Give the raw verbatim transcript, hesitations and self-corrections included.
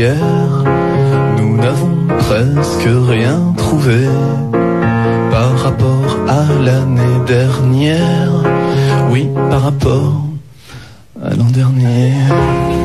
hier, nous n'avons presque rien trouvé par rapport à l'année dernière. Oui, par rapport à l'an dernier.